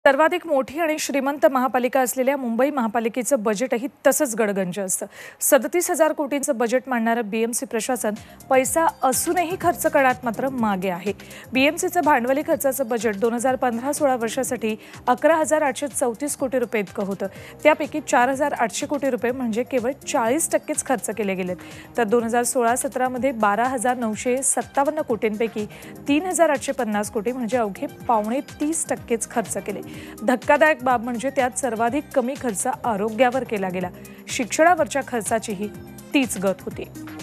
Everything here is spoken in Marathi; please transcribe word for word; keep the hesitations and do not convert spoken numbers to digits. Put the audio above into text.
सर्वाधिक मोठी आणि श्रीमंत महापालिका असलेल्या मुंबई महापालिकेचं बजेटही तसंच गडगंज असतं. सदतीस हजार कोटींचं बजेट मांडणारं बीएमसी प्रशासन पैसा असूनही खर्च करण्यात मात्र मागे आहे. बीएमसीचं भांडवली खर्चाचं बजेट दोन हजार पंधरा सोळा वर्षासाठी अकरा हजार आठशे चौतीस कोटी रुपये इतकं होतं. त्यापैकी चार हजार आठशे कोटी रुपये म्हणजे केवळ चाळीस टक्केच खर्च केले गेलेत. तर दोन हजार सोळा सतरामध्ये बारा हजार नऊशे सत्तावन्न कोटींपैकी तीन हजार आठशे पन्नास कोटी म्हणजे अवघे पावणे तीस टक्केच खर्च केले. धक्कादायक बाब म्हणजे त्यात सर्वाधिक कमी खर्च आरोग्यावर केला गेला. शिक्षणावरच्या खर्चाचीही तीच गत होती.